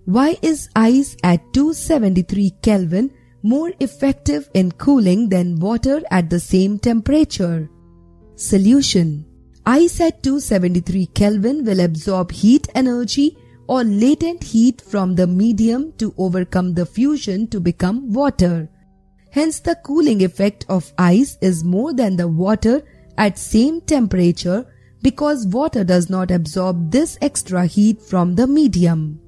Why is ice at 273 Kelvin more effective in cooling than water at the same temperature? Solution: ice at 273 Kelvin will absorb heat energy or latent heat from the medium to overcome the fusion to become water. Hence, the cooling effect of ice is more than the water at same temperature because water does not absorb this extra heat from the medium.